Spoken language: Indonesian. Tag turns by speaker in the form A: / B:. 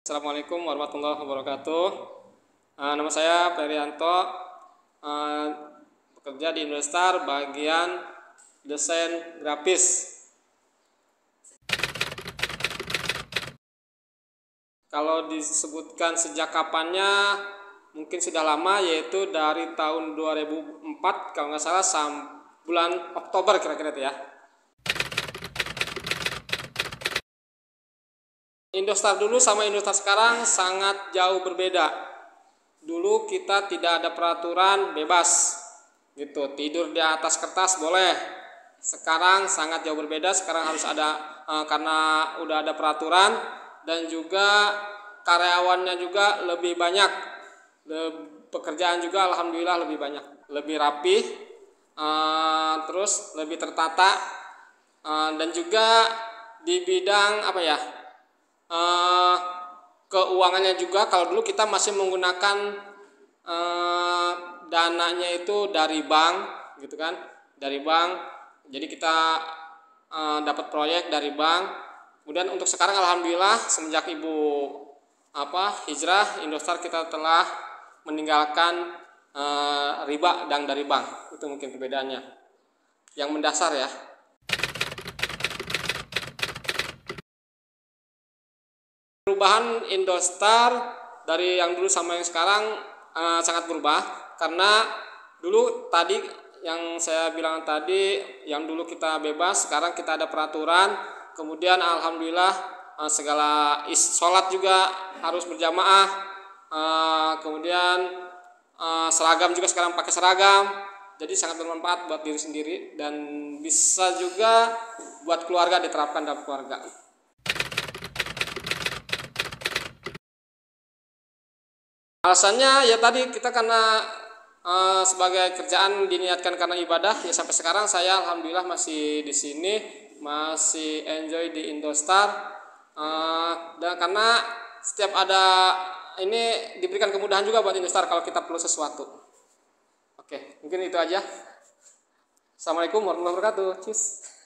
A: Assalamualaikum warahmatullahi wabarakatuh. Nama saya Ferianto, eh, bekerja di Indostar bagian desain grafis. Kalau disebutkan sejak kapannya, mungkin sudah lama, yaitu dari tahun 2004 kalau nggak salah, bulan Oktober kira-kira itu ya. Indostar dulu sama Indostar sekarang sangat jauh berbeda. Dulu kita tidak ada peraturan, bebas gitu, tidur di atas kertas boleh. Sekarang sangat jauh berbeda. Sekarang harus ada, karena udah ada peraturan, dan juga karyawannya juga lebih banyak. Pekerjaan juga alhamdulillah lebih banyak, lebih rapi, terus lebih tertata, dan juga di bidang apa ya, eh, keuangannya juga. Kalau dulu kita masih menggunakan eh, dananya itu dari bank gitu kan, dari bank. Jadi kita dapat proyek dari bank. Kemudian untuk sekarang alhamdulillah semenjak ibu hijrah, Indostar kita telah meninggalkan riba dan dari bank. Itu mungkin perbedaannya yang mendasar ya. Perubahan Indostar dari yang dulu sama yang sekarang sangat berubah, karena dulu tadi yang saya bilang tadi, yang dulu kita bebas, sekarang kita ada peraturan. Kemudian alhamdulillah segala sholat juga harus berjamaah. Kemudian seragam juga sekarang pakai seragam, jadi sangat bermanfaat buat diri sendiri dan bisa juga buat keluarga, diterapkan dalam keluarga. Alasannya ya tadi, kita karena sebagai kerjaan diniatkan karena ibadah ya, sampai sekarang saya alhamdulillah masih di sini, masih enjoy di Indostar, dan karena setiap ada ini diberikan kemudahan juga buat Indostar kalau kita perlu sesuatu. Oke, mungkin itu aja. Assalamualaikum warahmatullahi wabarakatuh. Cheers.